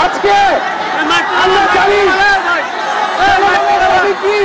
আজকে আমরা জানি কি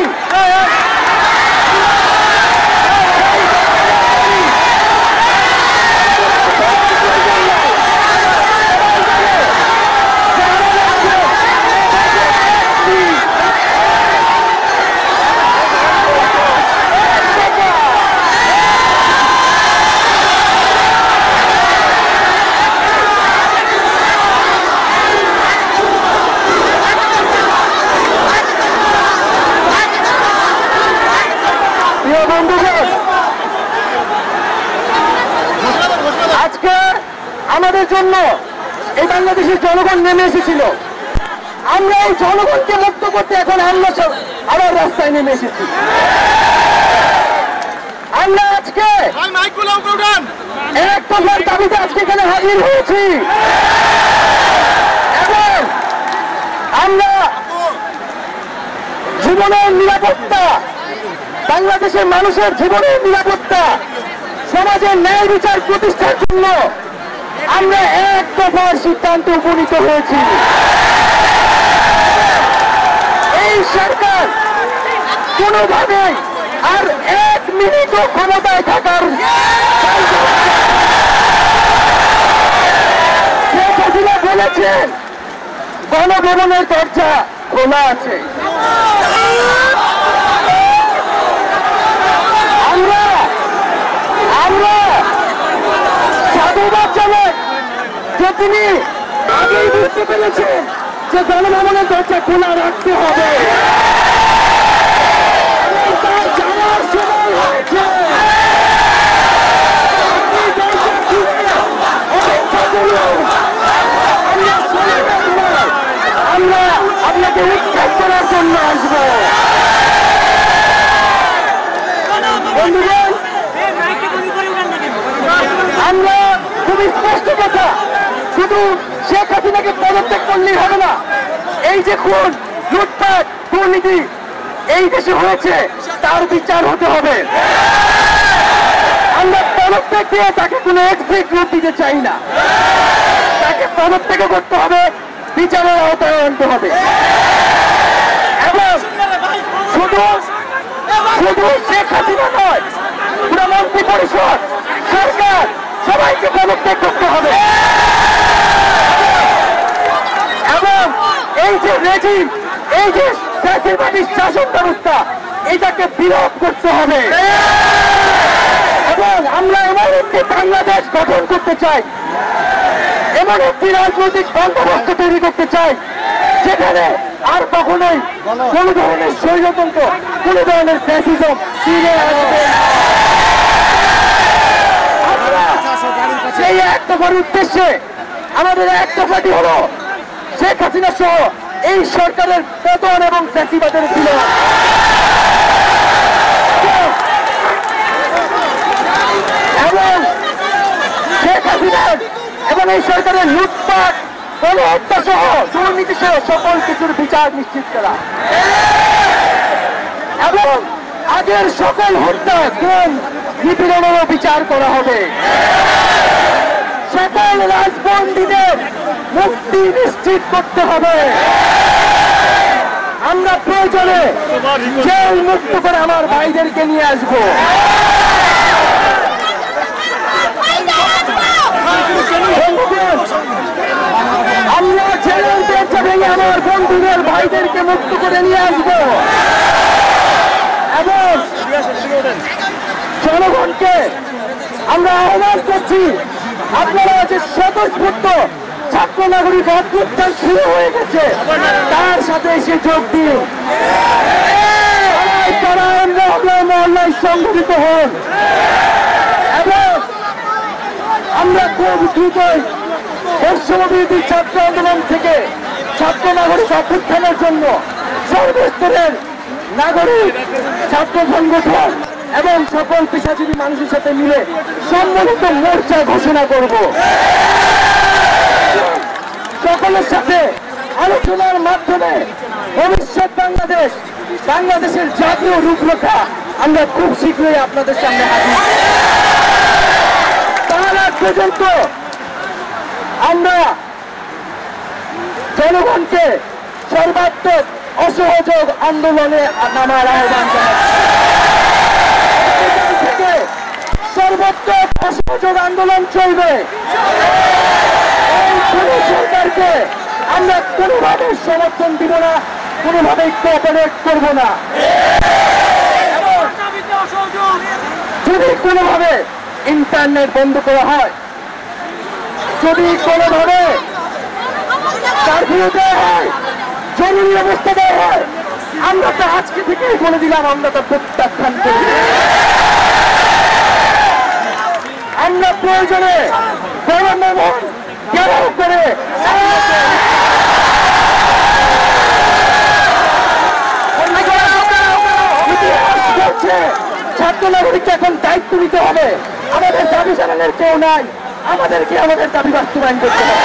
আজকে আমাদের জন্য এই বাংলাদেশের জনগণ নেমে এসেছিল। আমরা এই জনগণকে মুক্ত করতে এখন আমরা আবার রাস্তায় নেমে এসেছি। আমরা আজকে এক দফার দাবিতে আজকে এখানে হাজির হয়েছি এবং আমরা জীবনের নিরাপত্তা, বাংলাদেশের মানুষের জীবনের নিরাপত্তা, সমাজের ন্যায় বিচার প্রতিষ্ঠার জন্য আমরা এক দফার সিদ্ধান্তে উপনীত হয়েছি। এই সরকার কোনোভাবেই আর এক মিনিটও ক্ষমতায় থাকার শেখ হাসিনা বলেছেন গণভবনের দরজা খোলা আছে। আমরা সাধুবাদ জানাই যে তিনি আগেই বুঝতে পেরেছেন যে গণভবনের দরজা খোলা রাখতে হবে। তার জানার সময় হয়েছে। আমরা আপনাকে উৎখাত করার জন্য আসবো। বন্ধুগণ, আমরা খুবই স্পষ্ট কথা, শুধু শেখ হাসিনাকে পদত্যাগ করলেই হবে না। এই যে খুন, লুটপাট, দুর্নীতি এই দেশে হয়েছে তার বিচার হতে হবে। আমরা পদত্যাগ দিয়ে তাকে কোনো এক্সিট রূপ দিতে চাই না। তাকে পদত্যাগ করতে হবে, বিচারের আওতায় আনতে হবে এবং শুধু শেখ হাসিনা নয়, পুরো মন্ত্রী পরিষদ, সরকার সবাইকে পদত্যাগ করতে হবে এবং এই যে রেজিম, এই যে ফ্যাসিবাদী শাসন ব্যবস্থা, এটাকে বিলোপ করতে হবে এবং আমরা এমন একটি বাংলাদেশ গঠন করতে চাই, এমন একটি রাজনৈতিক বন্দোবস্ত তৈরি করতে চাই যেখানে আর কখনোই কোন ধরনের স্বৈরতন্ত্র, কোন ধরনের ফ্যাসিজম ফিরে আসবে। সেই এক দফার উদ্দেশ্যে আমাদের এক দফাটি হলো শেখ হাসিনা সহ এই সরকারের পতন এবং ফ্যাসিবাদের বিলোপ। এবং শেখ হাসিনার এবং এই সরকারের লুটপাট, গণহত্যা সহ দুর্নীতি সহ সকল কিছুর বিচার নিশ্চিত করা এবং আগের সকল হত্যা, খুন, নিপীড়নেরও বিচার করা হবে। সকল রাজবন্দীদের মুক্তি নিশ্চিত করতে হবে। আমরা প্রয়োজনে জেল মুক্ত করে আমার ভাইদেরকে নিয়ে আসবো। আমরা জেলের দরজা ভেঙে আমার বন্ধুদের, ভাইদেরকে মুক্ত করে নিয়ে আসবো এবং জনগণকে আমরা আহ্বান করছি, আপনারা যে স্বতঃস্ফূর্ত ছাত্র নাগরিক অভ্যুত্থান শুরু হয়ে গেছে তার সাথে এসে যোগ দিন, মহল্লায় সংগঠিত হন এবং আমরা খুব দ্রুতই বর্ষবিরোধী ছাত্র আন্দোলন থেকে ছাত্র নাগরিক অভ্যুত্থানের জন্য সর্বস্তরের নাগরিক, ছাত্র সংগঠন এবং সকল পেশাজীবী মানুষের সাথে মিলে সম্মিলিত মোর্চা ঘোষণা করব। সকলের সাথে আলোচনার মাধ্যমে ভবিষ্যৎ বাংলাদেশের জাতীয় রূপরেখা আমরা খুব শীঘ্রই আপনাদের সামনে হাজির। তার আগ পর্যন্ত আমরা জনগণকে সর্বাত্মক অসহযোগ আন্দোলনে নামার আহ্বান থেকে সর্বাত্মক অসহযোগ আন্দোলন চলবে। এই সরকারকে আমরা কোনোভাবে সমর্থন দিব না, কোনোভাবেই কোঅপারেট করব না। যদি কোনোভাবে ইন্টারনেট বন্ধ করা হয়, যদি কোনোভাবে কারফিউ দেওয়া হয়, জরুরি অবস্থা দেওয়া হয়, আমরা তো আজকে থেকেই বলে দিলাম আমরা তো প্রত্যাখ্যান করি। আমরা প্রয়োজনে গণমাধ্যম ঘেরাও করে ছাত্র নাগরিককে এখন দায়িত্ব নিতে হবে। আমাদের দাবি জানানোর কেউ নাই, আমাদেরকে আমাদের দাবি বাস্তবায়ন করতে হবে।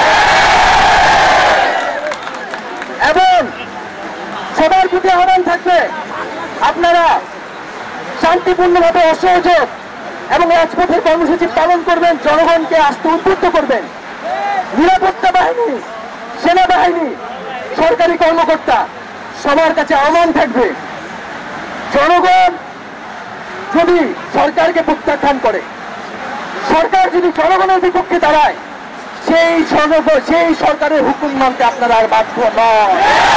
এবং সবার প্রতি আহ্বান থাকবে, আপনারা শান্তিপূর্ণভাবে অসহযোগ এবং রাজপথের কর্মসূচি পালন করবেন, জনগণকে আসতে উদ্বুদ্ধ করবেন। নিরাপত্তা বাহিনী, সেনাবাহিনী, সরকারি কর্মকর্তা সবার কাছে আহ্বান থাকবে, জনগণ যদি সরকারকে প্রত্যাখ্যান করে, সরকার যদি জনগণের বিপক্ষে দাঁড়ায়, সেই সরকারের হুকুম মানতে আপনারা আর বাধ্য নন।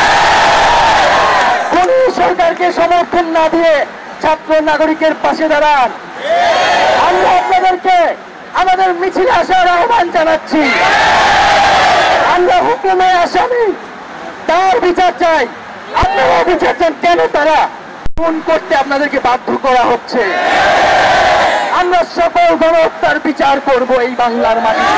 কোন সরকারকে সমর্থন না দিয়ে ছাত্র নাগরিকের পাশে দাঁড়ান। আমরা আপনাদেরকে আমাদের মিছিলে আসার আহ্বান জানাচ্ছি। আমরা হুকুমে আসামি, তার বিচার চাই। আপনারা বিচার চান কেন তারা খুন করতে আপনাদেরকে বাধ্য করা হচ্ছে? আমরা সকল গণহত্যার বিচার করব এই বাংলার মাটিতে।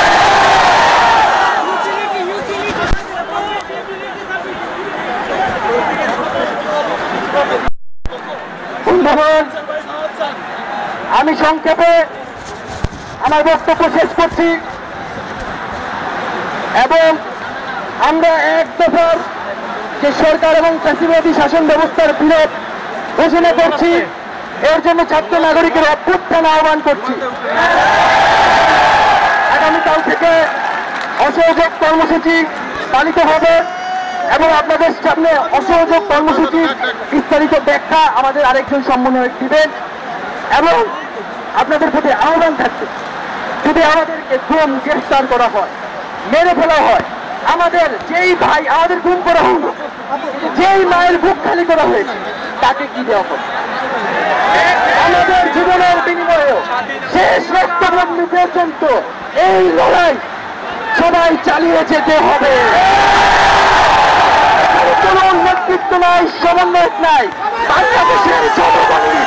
বন্ধুগণ, আমি সংক্ষেপে আমার বক্তব্য শেষ করছি এবং আমরা এক দফার যে সরকার এবং ফ্যাসিবাদী শাসন ব্যবস্থার বিরোধ ঘোষণা করছি। এর জন্য ছাত্র নাগরিকের অভ্যুত্থান আহ্বান করছি। আগামীকাল থেকে অসহযোগ কর্মসূচি পালিত হবে এবং আপনাদের সামনে অসহযোগ কর্মসূচির বিস্তারিত ব্যাখ্যা আমাদের আরেকজন সমন্বয়ক দিবেন। এবং আপনাদের প্রতি আহ্বান থাকবে, যদি আমাদেরকে গুম গ্রেফতার করা হয়, মেরে ফেলা হয়, আমাদের যেই ভাই আমাদের গুম করা হলো, যেই মায়ের বুক খালি করা হয়েছে, তাকে কি দেওয়া হবে? আমাদের জীবনের বিনিময়েও শেষ রক্তবন্ধু পর্যন্ত এই লড়াই সবাই চালিয়ে যেতে হবে। কোন নেতৃত্ব নাই, সমন্বয়ক নাই, বাংলাদেশের জনগণই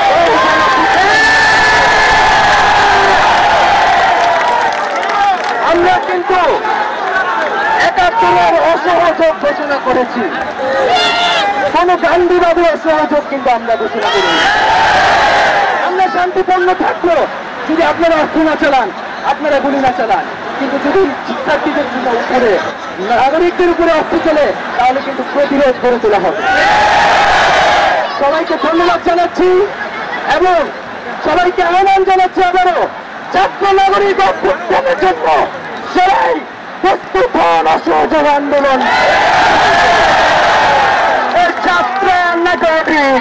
আমরা কিন্তু ৭১-এর অসহযোগ ঘোষণা করেছি। কোন গান্ধীবাদী অসহযোগ কিন্তু আমরা ঘোষণা করিনি। আমরা শান্তিপূর্ণ থাকলো যদি আপনারা অস্ত্র না চালান, আপনারা গুলি না চালান, কিন্তু যদি শিক্ষার্থীদের উপরে, নাগরিকদের উপরে অস্ত্র চলে, তাহলে কিন্তু প্রতিরোধ করে তোলা হবে। সবাইকে ধন্যবাদ জানাচ্ছি এবং সবাইকে আহ্বান জানাচ্ছি আবারও ছাত্র নাগরিক অভ্যুত্থানের জন্য সবাই প্রস্তুত হন। অসহযোগ আন্দোলন ছাত্র নাগরিক,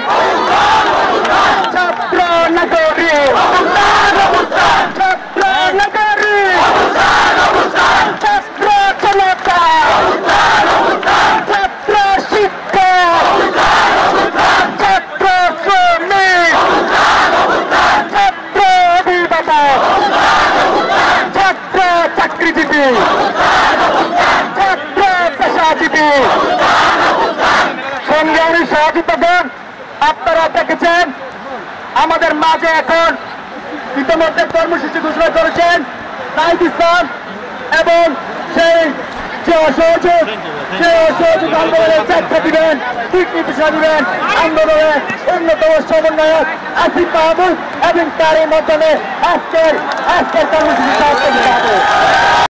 ছাত্র নাগরিক, ছাত্র নাগরিক, ছাত্র জনতা, ছাত্র শিক্ষক, ছাত্র শ্রমিক, ছাত্র অভিভাবক, ছাত্র চাকরিজীবী, ছাত্র পেশাজীবী, সংগ্রামী সহযোগিতাগণ, আপনারা দেখেছেন আমাদের মাঝে এখন ইতিমধ্যে কর্মসূচি ঘোষণা করেছেন নাহিদ ইসলাম এবং সেই যে অসহযোগ আন্দোলনের ব্যাখ্যা দিবেন, দিক নির্দেশনা দিবেন আন্দোলনের অন্যতম সমন্বয়ক আসিফ মাহমুদ এবং তারই মাধ্যমে আজকের কর্মসূচি